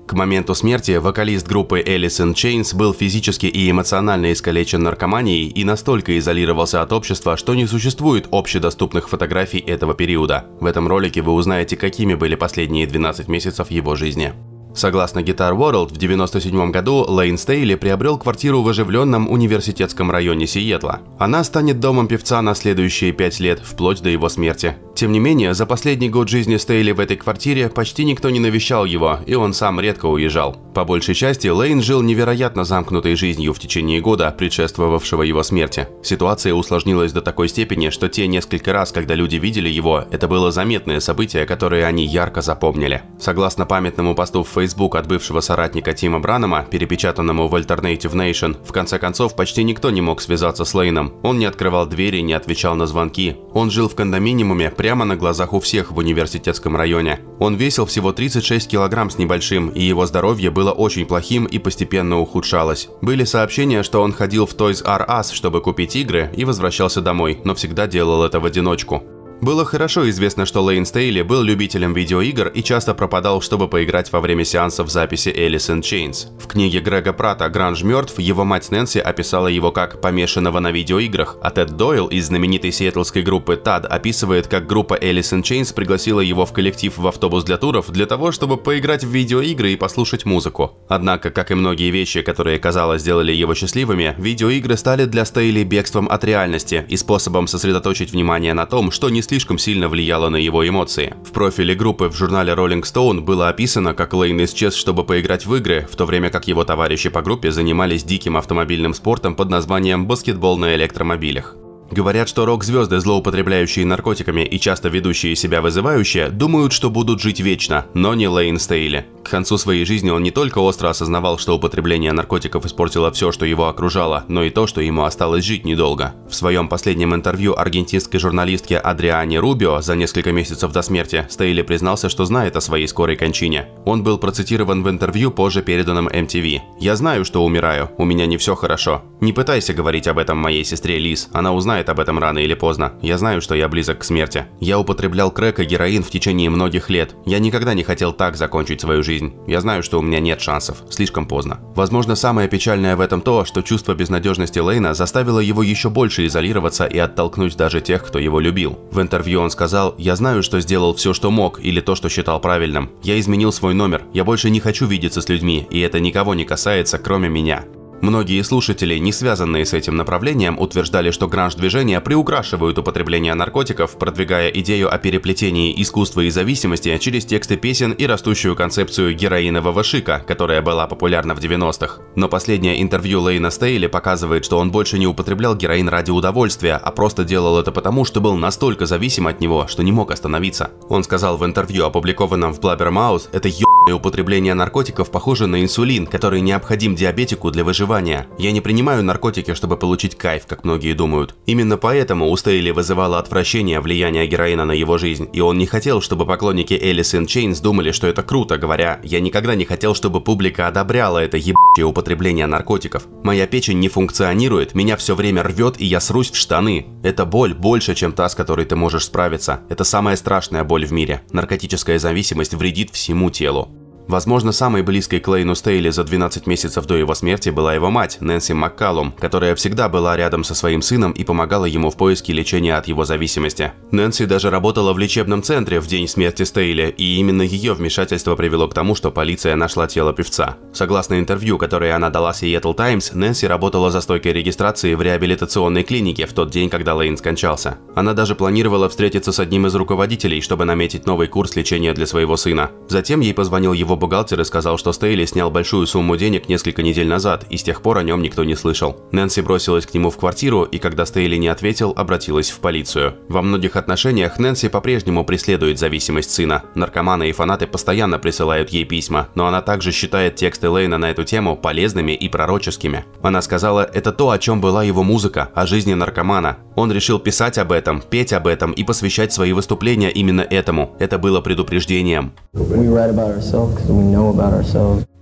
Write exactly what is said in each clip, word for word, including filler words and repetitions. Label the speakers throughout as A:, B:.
A: К моменту смерти вокалист группы Alice in Chains был физически и эмоционально искалечен наркоманией и настолько изолировался от общества, что не существует общедоступных фотографий этого периода. В этом ролике вы узнаете, какими были последние двенадцать месяцев его жизни. Согласно Guitar World, в девяносто седьмом году Лейн Стейли приобрел квартиру в оживленном университетском районе Сиэтла. Она станет домом певца на следующие пять лет, вплоть до его смерти. Тем не менее, за последний год жизни Стейли в этой квартире почти никто не навещал его, и он сам редко уезжал. По большей части, Лейн жил невероятно замкнутой жизнью в течение года, предшествовавшего его смерти. Ситуация усложнилась до такой степени, что те несколько раз, когда люди видели его, это было заметное событие, которое они ярко запомнили. Согласно памятному посту в Facebook от бывшего соратника Тима Бранама, перепечатанному в Alternative Nation, в конце концов почти никто не мог связаться с Лейном. Он не открывал двери, не отвечал на звонки. Он жил в кондоминиуме прямо на глазах у всех в университетском районе. Он весил всего тридцать шесть килограмм с небольшим, и его здоровье было очень плохим и постепенно ухудшалось. Были сообщения, что он ходил в Toys R Us, чтобы купить игры, и возвращался домой, но всегда делал это в одиночку. Было хорошо известно, что Лейн Стейли был любителем видеоигр и часто пропадал, чтобы поиграть во время сеансов записи Alice in Chains. В книге Грега Пратта «Гранж мертв» его мать Нэнси описала его как помешанного на видеоиграх, а Тед Дойл из знаменитой сиэтлской группы Tad описывает, как группа Alice in Chains пригласила его в коллектив в автобус для туров для того, чтобы поиграть в видеоигры и послушать музыку. Однако, как и многие вещи, которые, казалось, сделали его счастливыми, видеоигры стали для Стейли бегством от реальности и способом сосредоточить внимание на том, что не слишком сильно влияло на его эмоции. В профиле группы в журнале Rolling Stone было описано, как Лейн исчез, чтобы поиграть в игры, в то время как его товарищи по группе занимались диким автомобильным спортом под названием баскетбол на электромобилях. Говорят, что рок-звезды, злоупотребляющие наркотиками и часто ведущие себя вызывающе, думают, что будут жить вечно, но не Лейн Стейли. К концу своей жизни он не только остро осознавал, что употребление наркотиков испортило все, что его окружало, но и то, что ему осталось жить недолго. В своем последнем интервью аргентинской журналистке Адриане Рубио за несколько месяцев до смерти Стейли признался, что знает о своей скорой кончине. Он был процитирован в интервью, позже переданном эм ти ви. «Я знаю, что умираю, у меня не все хорошо. Не пытайся говорить об этом моей сестре Лиз, она узнает об этом рано или поздно. Я знаю, что я близок к смерти. Я употреблял крэк и героин в течение многих лет. Я никогда не хотел так закончить свою жизнь. Я знаю, что у меня нет шансов. Слишком поздно». Возможно, самое печальное в этом то, что чувство безнадежности Лейна заставило его еще больше изолироваться и оттолкнуть даже тех, кто его любил. В интервью он сказал: «Я знаю, что сделал все, что мог, или то, что считал правильным. Я изменил свой номер. Я больше не хочу видеться с людьми, и это никого не касается, кроме меня». Многие слушатели, не связанные с этим направлением, утверждали, что гранж-движения приукрашивают употребление наркотиков, продвигая идею о переплетении искусства и зависимости через тексты песен и растущую концепцию героинового шика, которая была популярна в девяностых. Но последнее интервью Лейна Стейли показывает, что он больше не употреблял героин ради удовольствия, а просто делал это потому, что был настолько зависим от него, что не мог остановиться. Он сказал в интервью, опубликованном в Blabbermouth: «Это ебаное употребление наркотиков похоже на инсулин, который необходим диабетику для выживания. Я не принимаю наркотики, чтобы получить кайф, как многие думают». Именно поэтому у Стейли вызывало отвращение влияние героина на его жизнь, и он не хотел, чтобы поклонники Alice in Chains думали, что это круто, говоря: «Я никогда не хотел, чтобы публика одобряла это ебучее употребление наркотиков. Моя печень не функционирует, меня все время рвет, и я срусь в штаны. Это боль больше, чем та, с которой ты можешь справиться. Это самая страшная боль в мире. Наркотическая зависимость вредит всему телу». Возможно, самой близкой к Лейну Стейли за двенадцать месяцев до его смерти была его мать, Нэнси Маккалум, которая всегда была рядом со своим сыном и помогала ему в поиске лечения от его зависимости. Нэнси даже работала в лечебном центре в день смерти Стейли, и именно ее вмешательство привело к тому, что полиция нашла тело певца. Согласно интервью, которое она дала Seattle Times, Нэнси работала за стойкой регистрации в реабилитационной клинике в тот день, когда Лейн скончался. Она даже планировала встретиться с одним из руководителей, чтобы наметить новый курс лечения для своего сына. Затем ей позвонил его бухгалтер и сказал, что Стейли снял большую сумму денег несколько недель назад, и с тех пор о нем никто не слышал. Нэнси бросилась к нему в квартиру, и когда Стейли не ответил, обратилась в полицию. Во многих отношениях Нэнси по-прежнему преследует зависимость сына. Наркоманы и фанаты постоянно присылают ей письма, но она также считает тексты Лейна на эту тему полезными и пророческими. Она сказала: «Это то, о чем была его музыка, о жизни наркомана. Он решил писать об этом, петь об этом и посвящать свои выступления именно этому. Это было предупреждением».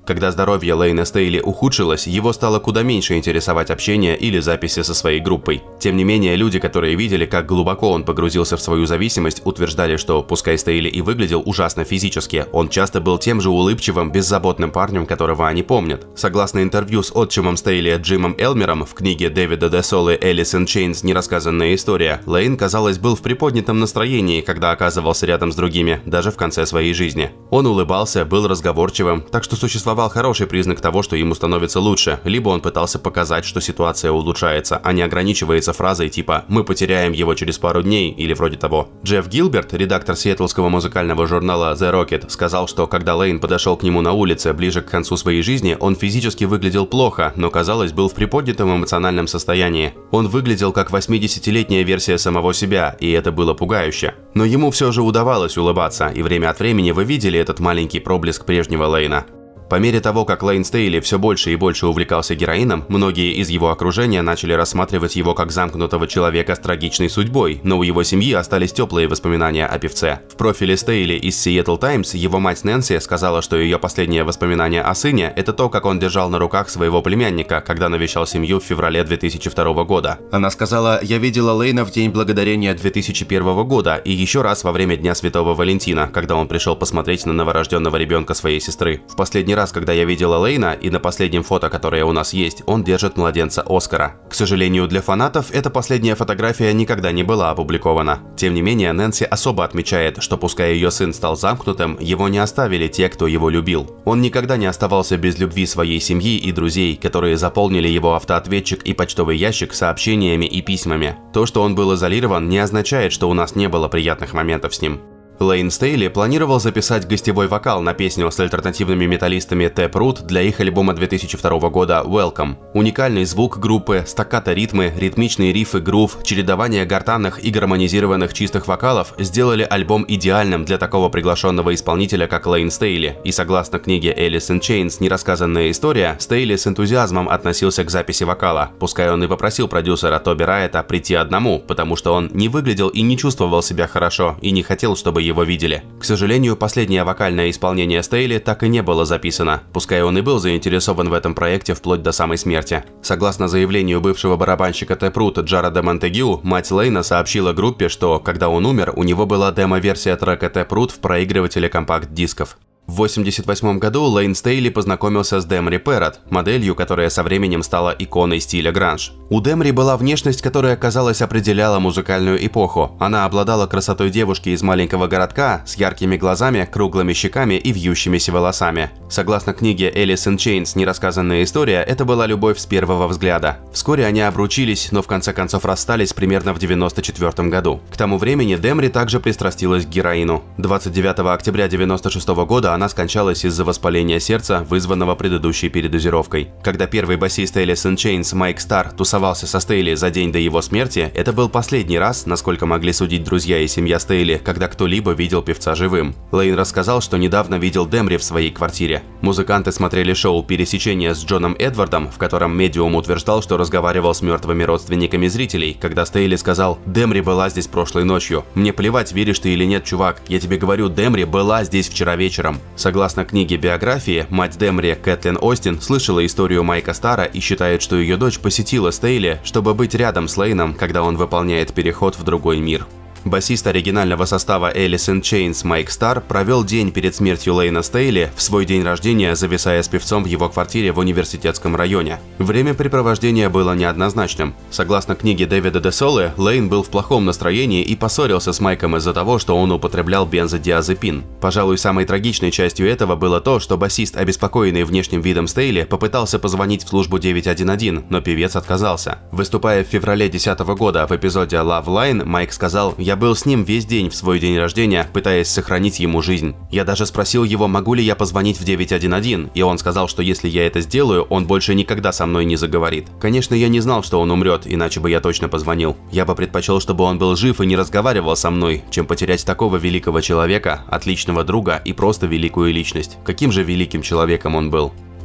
A: Когда здоровье Лейна Стейли ухудшилось, его стало куда меньше интересовать общение или записи со своей группой. Тем не менее, люди, которые видели, как глубоко он погрузился в свою зависимость, утверждали, что, пускай Стейли и выглядел ужасно физически, он часто был тем же улыбчивым, беззаботным парнем, которого они помнят. Согласно интервью с отчимом Стейли Джимом Элмером в книге Дэвида де Солы «Alice in Chains. Нерассказанная история», Лейн, казалось, был в приподнятом настроении, когда оказывался рядом с другими, даже в конце своей жизни. Он улыбался, был разговорчивым, так что существовал хороший признак того, что ему становится лучше, либо он пытался показать, что ситуация улучшается, а не ограничивается фразой типа «мы потеряем его через пару дней» или вроде того. Джефф Гилберт, редактор сиэтлского музыкального журнала The Rocket, сказал, что когда Лейн подошел к нему на улице ближе к концу своей жизни, он физически выглядел плохо, но, казалось, был в приподнятом эмоциональном состоянии. Он выглядел как восьмидесятилетняя версия самого себя, и это было пугающе. Но ему все же удавалось улыбаться, и время от времени вы видели этот маленький проблеск прежнего Лейна. По мере того, как Лейн Стейли все больше и больше увлекался героином, многие из его окружения начали рассматривать его как замкнутого человека с трагичной судьбой, но у его семьи остались теплые воспоминания о певце. В профиле Стейли из Seattle Times его мать Нэнси сказала, что ее последнее воспоминание о сыне – это то, как он держал на руках своего племянника, когда навещал семью в феврале две тысячи второго года. Она сказала: «Я видела Лейна в День Благодарения две тысячи первого года и еще раз во время Дня Святого Валентина, когда он пришел посмотреть на новорожденного ребенка своей сестры. В последний раз, когда я видела Лейна, и на последнем фото, которое у нас есть, он держит младенца Оскара». К сожалению для фанатов, эта последняя фотография никогда не была опубликована. Тем не менее, Нэнси особо отмечает, что пускай ее сын стал замкнутым, его не оставили те, кто его любил. Он никогда не оставался без любви своей семьи и друзей, которые заполнили его автоответчик и почтовый ящик сообщениями и письмами. То, что он был изолирован, не означает, что у нас не было приятных моментов с ним. Лейн Стейли планировал записать гостевой вокал на песню с альтернативными металлистами Taproot для их альбома две тысячи второго года «Welcome». Уникальный звук группы, стаккато-ритмы, ритмичные рифы, грув, чередование гортанных и гармонизированных чистых вокалов сделали альбом идеальным для такого приглашенного исполнителя, как Лейн Стейли, и согласно книге Alice in Chains «Нерассказанная история», Стейли с энтузиазмом относился к записи вокала, пускай он и попросил продюсера Тоби Райета прийти одному, потому что он не выглядел и не чувствовал себя хорошо и не хотел, чтобы его видели. К сожалению, последнее вокальное исполнение Стейли так и не было записано, пускай он и был заинтересован в этом проекте вплоть до самой смерти. Согласно заявлению бывшего барабанщика Taproot Джареда Монтегю, мать Лейна сообщила группе, что, когда он умер, у него была демо-версия трека Taproot в проигрывателе компакт-дисков. В восемьдесят восьмом году Лейн Стейли познакомился с Демри Перрот, моделью, которая со временем стала иконой стиля гранж. У Демри была внешность, которая, казалось, определяла музыкальную эпоху. Она обладала красотой девушки из маленького городка, с яркими глазами, круглыми щеками и вьющимися волосами. Согласно книге Alice in Chains «Нерассказанная история», это была любовь с первого взгляда. Вскоре они обручились, но в конце концов расстались примерно в девяносто четвёртом году. К тому времени Демри также пристрастилась к героину. двадцать девятого октября девяносто шестого года она скончалась из-за воспаления сердца, вызванного предыдущей передозировкой. Когда первый басист Alice in Chains Майк Старр тусовался со Стейли за день до его смерти, это был последний раз, насколько могли судить друзья и семья Стейли, когда кто-либо видел певца живым. Лейн рассказал, что недавно видел Демри в своей квартире. Музыканты смотрели шоу «Пересечение» с Джоном Эдвардом, в котором медиум утверждал, что разговаривал с мертвыми родственниками зрителей, когда Стейли сказал: «Демри была здесь прошлой ночью. Мне плевать, веришь ты или нет, чувак. Я тебе говорю, Демри была здесь вчера вечером». Согласно книге биографии, мать Демри, Кэтлин Остин, слышала историю Майка Старра и считает, что ее дочь посетила Стейли, чтобы быть рядом с Лейном, когда он выполняет переход в другой мир. Басист оригинального состава Alice in Chains Майк Старр провел день перед смертью Лейна Стейли в свой день рождения, зависая с певцом в его квартире в университетском районе. Времяпрепровождение было неоднозначным. Согласно книге Дэвида де Солы, Лейн был в плохом настроении и поссорился с Майком из-за того, что он употреблял бензодиазепин. Пожалуй, самой трагичной частью этого было то, что басист, обеспокоенный внешним видом Стейли, попытался позвонить в службу девять один один, но певец отказался. Выступая в феврале две тысячи десятого года в эпизоде Love Line, Майк сказал: «Я был с ним весь день в свой день рождения, пытаясь сохранить ему жизнь. Я даже спросил его, могу ли я позвонить в девять один один, и он сказал, что если я это сделаю, он больше никогда со мной не заговорит. Конечно, я не знал, что он умрет, иначе бы я точно позвонил. Я бы предпочел, чтобы он был жив и не разговаривал со мной, чем потерять такого великого человека, отличного друга и просто великую личность». Каким же великим человеком он был?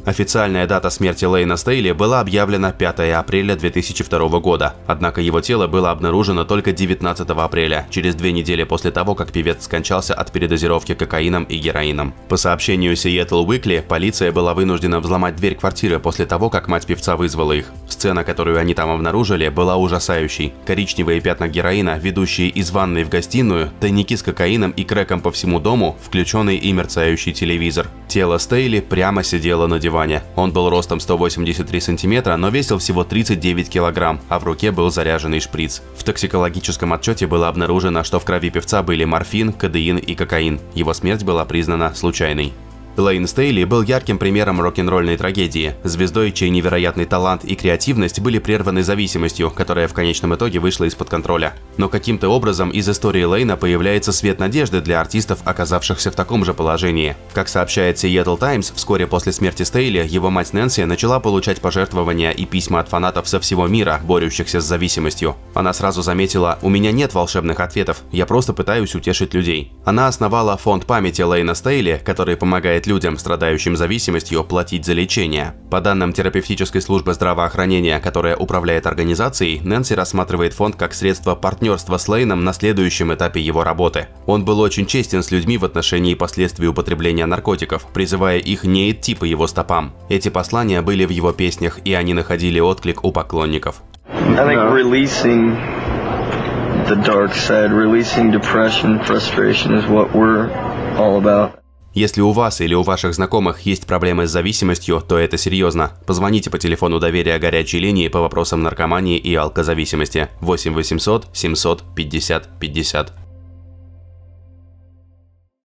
A: Официальная дата смерти Лейна Стейли была объявлена пятого апреля две тысячи второго года, однако его тело было обнаружено только девятнадцатого апреля, через две недели после того, как певец скончался от передозировки кокаином и героином. По сообщению Seattle Weekly, полиция была вынуждена взломать дверь квартиры после того, как мать певца вызвала их. Сцена, которую они там обнаружили, была ужасающей. Коричневые пятна героина, ведущие из ванной в гостиную, тайники с кокаином и крэком по всему дому, включенный и мерцающий телевизор. Тело Стейли прямо сидело на диване. Он был ростом сто восемьдесят три сантиметра, но весил всего тридцать девять килограмм, а в руке был заряженный шприц. В токсикологическом отчете было обнаружено, что в крови певца были морфин, кодеин и кокаин. Его смерть была признана случайной. Лейн Стейли был ярким примером рок-н-ролльной трагедии, звездой, чей невероятный талант и креативность были прерваны зависимостью, которая в конечном итоге вышла из-под контроля. Но каким-то образом из истории Лейна появляется свет надежды для артистов, оказавшихся в таком же положении. Как сообщает Seattle Times, вскоре после смерти Стейли его мать Нэнси начала получать пожертвования и письма от фанатов со всего мира, борющихся с зависимостью. Она сразу заметила: «У меня нет волшебных ответов, я просто пытаюсь утешить людей». Она основала фонд памяти Лейна Стейли, который помогает людям, страдающим зависимостью, платить за лечение. По данным терапевтической службы здравоохранения, которая управляет организацией, Нэнси рассматривает фонд как средство партнерства с Лейном на следующем этапе его работы. Он был очень честен с людьми в отношении последствий употребления наркотиков, призывая их не идти по его стопам. Эти послания были в его песнях, и они находили отклик у поклонников. Если у вас или у ваших знакомых есть проблемы с зависимостью, то это серьезно. Позвоните по телефону доверия горячей линии по вопросам наркомании и алкозависимости восемь восемьсот семьсот пятьдесят пятьдесят.